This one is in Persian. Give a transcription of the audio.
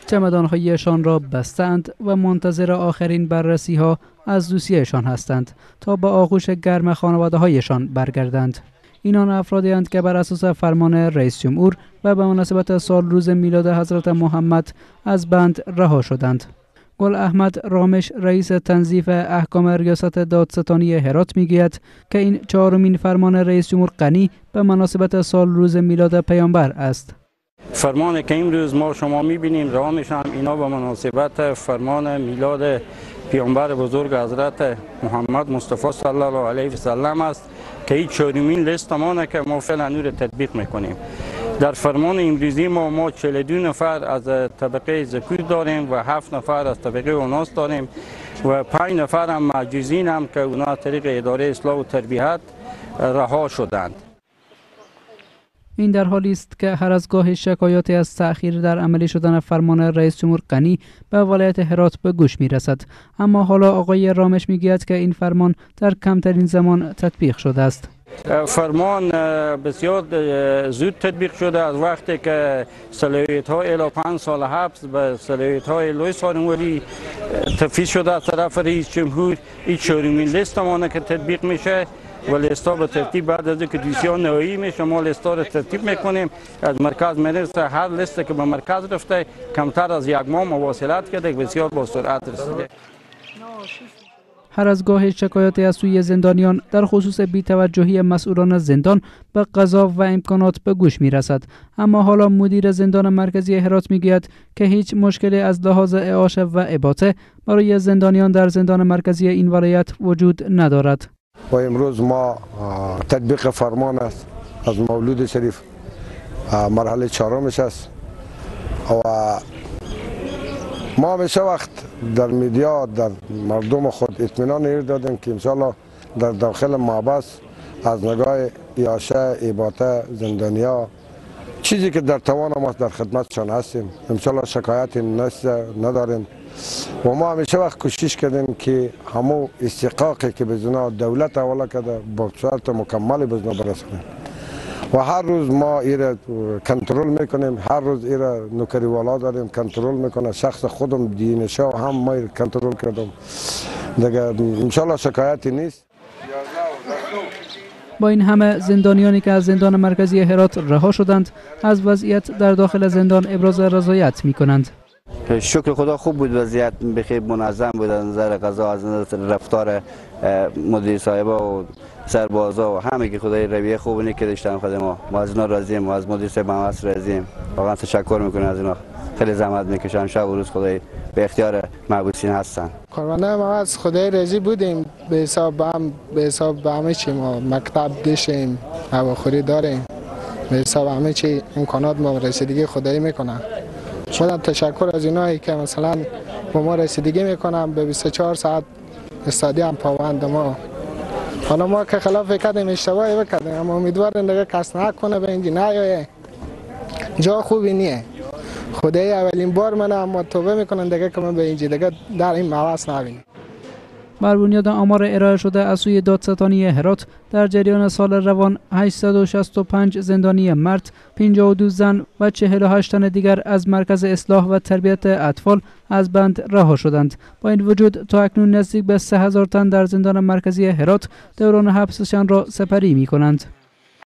چمدان‌هایشان را بستند و منتظر آخرین بررسی‌ها از دوسیه‌شان هستند تا به آغوش گرم خانواده‌هایشان برگردند. اینان افرادی اند که بر اساس فرمان رئیس جمهور و به مناسبت سال روز میلاد حضرت محمد از بند رها شدند. گل احمد رامش رئیس تنظیف احکام ریاست دادستانی هرات میگوید که این چهارمین فرمان رئیس جمهور غنی به مناسبت سال روز میلاد پیامبر است. فرمانی که امروز ما شما میبینیم رامش هم اینا به مناسبت فرمان میلاد پیامبر بزرگ حضرت محمد مصطفی صلی الله علیه و سلم است که این چهارمین لیستمانه که ما فعلا نور تطبیق میکنیم. در فرمان امروزی ما 42 نفر از طبقه ذکور داریم و 7 نفر از طبقه اناث داریم و 5 نفر هم معجزین هم که اونا از طریق اداره اصلاح و تربیت رها شدند. این در حالی است که هر از گاه شکایاتی از تأخیر در عملی شدن فرمان رئیس جمهور غنی به ولایت هرات به گوش می رسد، اما حالا آقای رامش می گوید که این فرمان در کمترین زمان تطبیق شده است. فرمان بسیار زود تطبیق شده از وقتی که صلاحیت های الی 5 سال حبس به صلاحیت های لوی سانوری تفویض شده از طرف رئیس جمهور. این چهارمین لیستمانه که تطبیق میشه و لیستا به ترتیب بعد از اینکه دوسیه نهایی میشه ما لیستا رو ترتیب میکنیم، از مرکز میرسه. هر لیستی که به مرکز رفته کمتر از یک ماه مواصلت کرده بسیار با سرعت رسیده. هر از گاه شکایاتی از سوی زندانیان در خصوص بی‌توجهی مسئولان زندان به قضا و امکانات به گوش می رسد، اما حالا مدیر زندان مرکزی هرات می گوید که هیچ مشکلی از لحاظ اعاشه و اباطه برای زندانیان در زندان مرکزی این ولایت وجود ندارد. و امروز ما تطبیق فرمان است از مولود شریف مرحله چهارمش است و ما همیشه وقت در میدیا در مردم خود اطمینان ایر دادیم که انشالله در داخل محبس از نگاه اعاشه اباطه زندانیا چیزی که در توان ما در خدمتشان هستیم. انشالله شکایتی نداریم و ما همیشه وقت کوشش کردیم که همو استحقاقی که بزنا دولت حواله کرده با صورت مکمل بزنا برسونیم و هر روز ما ایره کنترل میکنیم. هر روز ایره نوکری والا داریم کنترل میکنه. شخص خودم دینشا هم ما کنترل کردم دیگه. انشالله شکایتی نیست. با این همه زندانیانی که از زندان مرکزی هرات رها شدند از وضعیت در داخل زندان ابراز رضایت میکنند. شکر خدا خوب بود، وضعیت بخیر منظم بود از نظر قضا، از نظر رفتار مدیر صاحبا و سربازا و همه که خدای رویه خوبی که داشتن خود ما از اینا راضییم و از مدیر صاحب هم راضییم. واقعا تشکر میکنیم از اینا، خیلی زحمت میکشن شب و روز، خدای به اختیار محبوسین هستن. کارمنده ما از خدای راضی بودیم به حساب همه چی. ما مکتب داشتیم، هواخوری داریم، به حساب همه چی امکانات ما رسیدگی خدایی میکنن. خودم تشکر از اینایی که مثلا با ما رسیدگی میکنم به 24 ساعت استادیوم پابند ما. حالا ما که خلاف کردیم اشتباهی بکردیم اما امیدوارم دیگه کس نکنه به اینجا نیایه. جا خوبی نیه. خدای اولین بار من اما توبه میکنن دیگه که من به اینجا دیگه در این مواس نبینم. بر بنیاد آمار ارائه شده از سوی دادستانی هرات در جریان سال روان 865 زندانی مرد، 52 زن و 48 تن دیگر از مرکز اصلاح و تربیت اطفال از بند رها شدند. با این وجود تا اکنون نزدیک به 3000 تن در زندان مرکزی هرات دوران حبسشان را سپری می کنند.